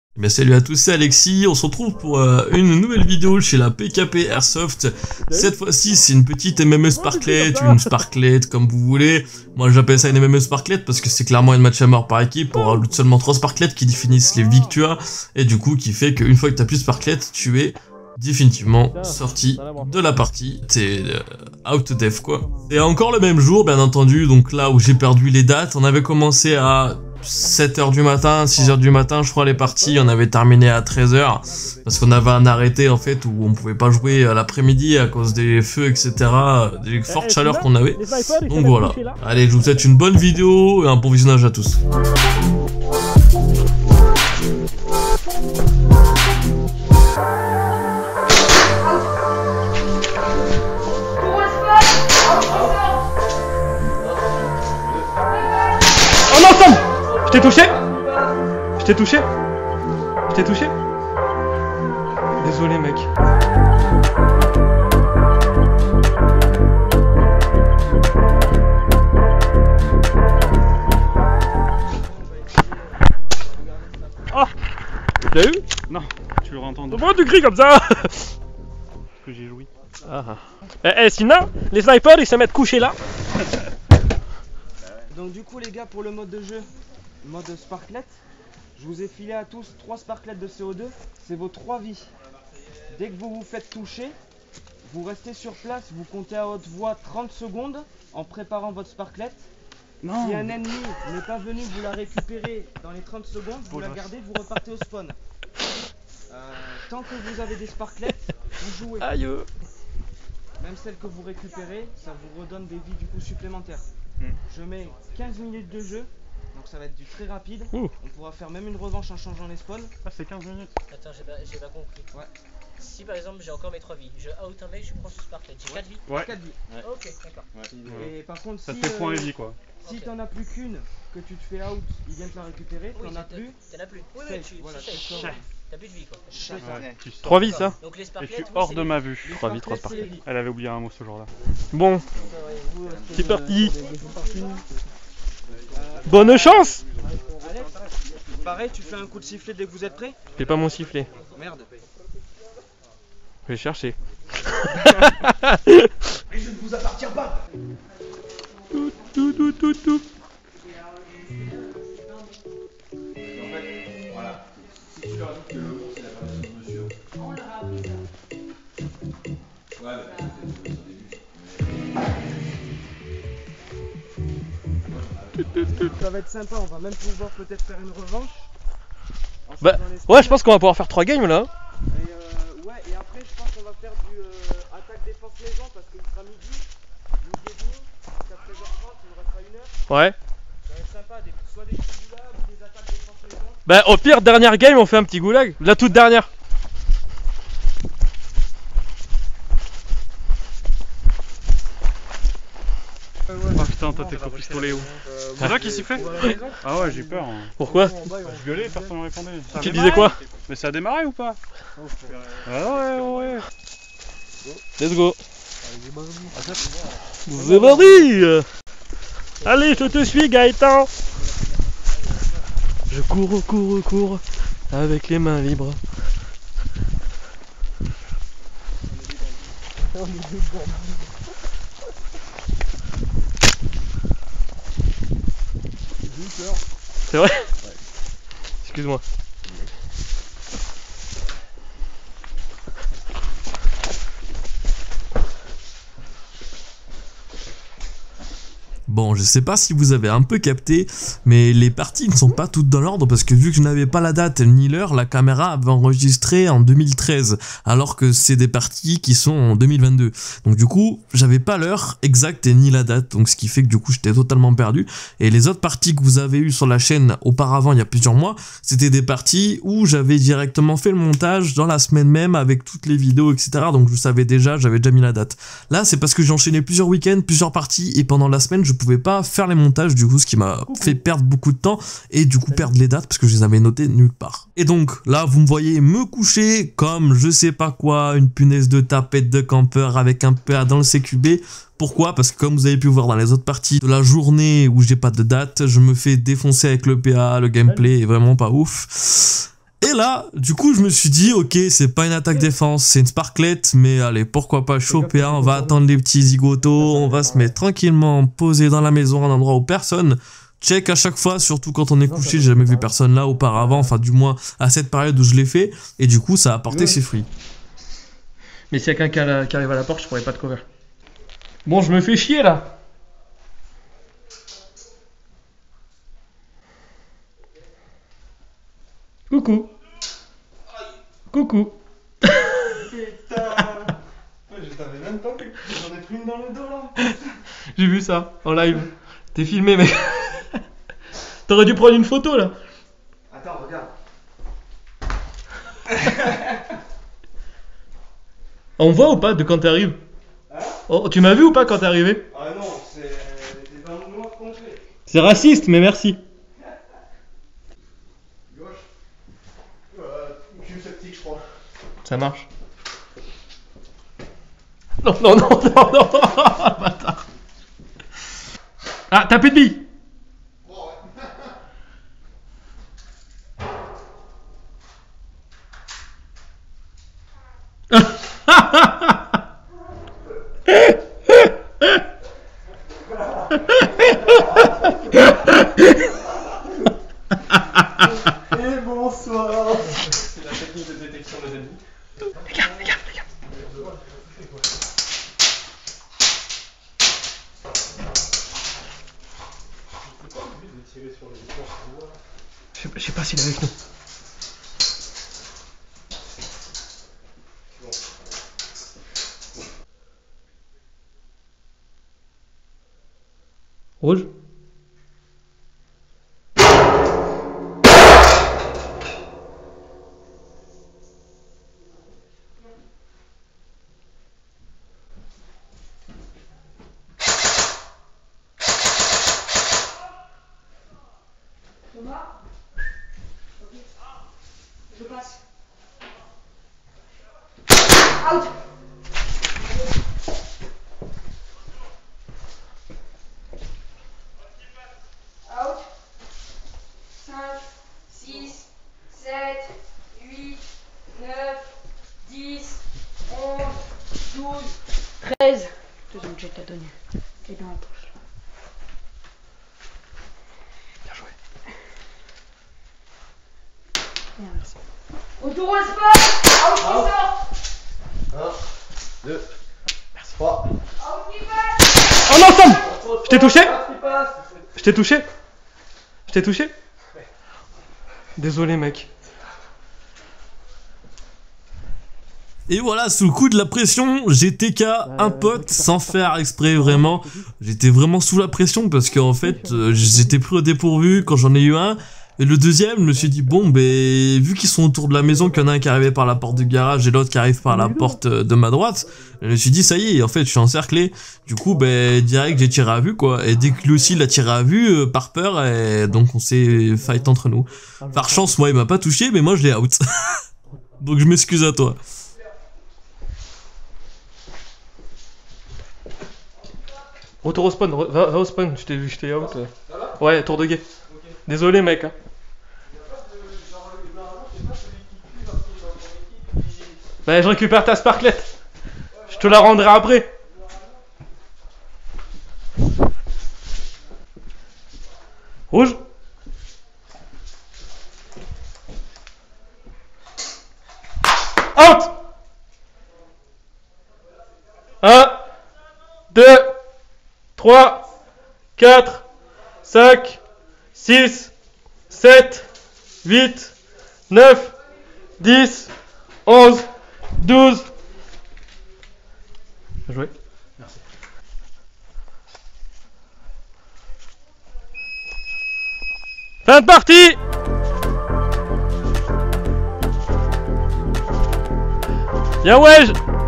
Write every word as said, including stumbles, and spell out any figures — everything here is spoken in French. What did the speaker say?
Mais salut à tous, c'est Alexis, on se retrouve pour euh, une nouvelle vidéo chez la P K P Airsoft. Cette fois-ci c'est une petite M M E Sparklet, une Sparklet comme vous voulez. Moi j'appelle ça une M M E Sparklet parce que c'est clairement une match à mort par équipe. On rajoute seulement trois Sparklets qui définissent les vies que tu as. Et du coup qui fait qu'une fois que tu as plus de Sparklet, tu es définitivement sorti de la partie. T'es euh, out def quoi. Et encore le même jour bien entendu, donc là où j'ai perdu les dates, on avait commencé à sept heures du matin, six heures du matin, je crois les parties, on avait terminé à treize heures parce qu'on avait un arrêté en fait où on pouvait pas jouer à l'après-midi à cause des feux, et cetera, des fortes chaleurs qu'on avait. Donc voilà. Allez, je vous souhaite une bonne vidéo et un bon visionnage à tous. Oh non, Tom! Je t'ai touché? Je t'ai touché? Je t'ai touché? Désolé mec. Ah! Tu l'as eu? Non, tu l'auras entendu. Pourquoi tu cries comme ça? Parce que j'ai joui. Ah. Eh, eh, sinon, les snipers ils se mettent couchés là. Donc du coup les gars, pour le mode de jeu, mode Sparklet, je vous ai filé à tous trois Sparklets de C O deux, c'est vos trois vies. Dès que vous vous faites toucher, vous restez sur place, vous comptez à haute voix trente secondes en préparant votre Sparklet. Non. Si un ennemi n'est pas venu vous la récupérer dans les trente secondes, vous Oh, la la gardez, vous repartez au spawn. Euh, tant que vous avez des Sparklets, vous jouez. Aïe. Même celles que vous récupérez, ça vous redonne des vies du coup supplémentaires. Mm. Je mets quinze minutes de jeu, donc ça va être du très rapide. Ouh. On pourra faire même une revanche en changeant les spawns. Ah, c'est quinze minutes. Attends, j'ai pas, j'ai pas compris. Ouais. Si par exemple j'ai encore mes trois vies, je out un mec, je prends ce Sparklet, j'ai quatre vies. Ouais. quatre vies. Ok, d'accord. Ouais. Et par contre, Ça si, te fait point euh, et vie quoi. si Ok. t'en as plus qu'une, que tu te fais out, il vient te la récupérer, Oui, t'en as t'en- plus. T'en as plus. Oui, oui, safe. tu, Voilà, c'est tu safe. sors. T'as plus de vie quoi. C'est ça. Ouais. Tu sors. Trois vies ça? Donc les Et Sparklets, je suis oui, hors c'est de les- ma vue. Les Trois vies, trois Sparklets, c'est les vies. Elle avait oublié un mot ce jour-là. Bon, Vous, euh, c'est parti. Euh, Bonne chance. Alex, pareil, tu fais un coup de sifflet dès que vous êtes prêts. J'ai pas mon sifflet. Merde. Je vais chercher. Et je ne vous appartiens pas. Tout, tout, tout, tout, tout. Ça va être sympa, on va même pouvoir peut-être faire une revanche. En Bah, changeant les ouais, spawns. je pense qu'on va pouvoir faire trois games là. Et euh, ouais, et après je pense qu'on va faire du euh, attaque défense maison parce qu'il sera midi, midi et demi, jusqu'à treize heures trente, il nous restera une heure. Ouais. Ça va être sympa, des, soit des petits goulas ou des attaques défense maison. Bah, au pire, dernière game, on fait un petit goulag. La toute dernière. Oh putain, toi t'es qu'au pistolet où? C'est toi qui sifflait? Ah ouais, j'ai peur. hein. Pourquoi? Je gueulais, personne ne répondait. Ça a Tu démarré disais quoi? Mais ça a démarré ou pas? Ah ouais, ouais. Let's go. C'est parti. Allez, je te suis, Gaëtan. Je cours, cours, cours, avec les mains libres. C'est vrai? Excuse-moi. Bon, je sais pas si vous avez un peu capté, mais les parties ne sont pas toutes dans l'ordre parce que vu que je n'avais pas la date ni l'heure, la caméra avait enregistré en deux mille treize, alors que c'est des parties qui sont en deux mille vingt-deux. Donc du coup, j'avais pas l'heure exacte et ni la date, donc ce qui fait que du coup j'étais totalement perdu. Et les autres parties que vous avez eues sur la chaîne auparavant, il y a plusieurs mois, c'était des parties où j'avais directement fait le montage dans la semaine même avec toutes les vidéos, et cetera. Donc je savais déjà, j'avais déjà mis la date. Là, c'est parce que j'ai enchaîné plusieurs week-ends, plusieurs parties, et pendant la semaine, je pouvais pas faire les montages, du coup, ce qui m'a fait perdre beaucoup de temps, et du coup perdre les dates, parce que je les avais notées nulle part. Et donc, là, vous me voyez me coucher comme je sais pas quoi, une punaise de tapette de campeur avec un P A dans le C Q B. Pourquoi? Parce que comme vous avez pu voir dans les autres parties de la journée où j'ai pas de date, je me fais défoncer avec le P A, le gameplay est vraiment pas ouf. Et là, du coup, je me suis dit, ok, c'est pas une attaque défense, c'est une sparklette, mais allez, pourquoi pas choper un, on va attendre les petits zigotos, on va se mettre tranquillement posé dans la maison, un endroit où personne check à chaque fois, surtout quand on est couché, j'ai jamais vu personne là auparavant, enfin du moins à cette période où je l'ai fait, et du coup ça a apporté ses fruits. Mais s'il y a quelqu'un qui arrive à la porte, je pourrais pas te couvrir. Bon, je me fais chier là. Coucou. Coucou. Putain. Je t'avais même pas vu. J'en ai pris une dans le dos là. J'ai vu ça en live. T'es filmé, mec. T'aurais dû prendre une photo là. Attends, regarde. On voit ou pas de quand t'arrives? Hein? Oh, tu m'as vu ou pas quand t'es arrivé? Ah non, c'est des bains noirs complets. C'est raciste, mais merci. Gauche. Euh, cul septique, je crois. Ça marche. Non, non, non, non, non, bâtard. Ah, t'as plus de billes. Oh, ouais. Et bonsoir. C'est la technique de détection des ennemis. Les gars, les gars, les gars. Je sais, je sais pas s'il est avec nous. Rouge. Thomas ? Ok. Je passe. Out! Out. cinq, six, sept, huit, neuf, dix, onze, douze, treize. Deuxième jet à donner. Et dans la poche. Bien joué. Bien, merci. Autour au spot! Out qui sort! un, deux, trois. Out qui passe! En ensemble! Je t'ai touché? Qui passe. Je t'ai touché? Je t'ai touché? Désolé, mec. Et voilà, sous le coup de la pression, j'ai T K un pote sans faire exprès vraiment. J'étais vraiment sous la pression parce qu'en fait, euh, j'étais pris au dépourvu quand j'en ai eu un. Et le deuxième, je me suis dit, bon, ben, vu qu'ils sont autour de la maison, qu'il y en a un qui est arrivé par la porte du garage et l'autre qui arrive par la porte de ma droite, je me suis dit, ça y est, en fait, je suis encerclé. Du coup, ben, direct, j'ai tiré à vue, quoi. Et dès que lui aussi, il a tiré à vue, euh, par peur, et donc on s'est fight entre nous. Par chance, moi, il m'a pas touché, mais moi, je l'ai out. Donc je m'excuse à toi. Retour au spawn, va, va au spawn, je t'ai vu, je t'ai out. Ouais, tour de guet. Désolé, mec. Hein. Bah, je récupère ta sparklette. Je te la rendrai après. Rouge. Out. un, deux, trois, quatre, cinq, six, sept, huit, neuf, dix, onze, douze. Bien joué. Merci. Fin de partie. Bien ouais.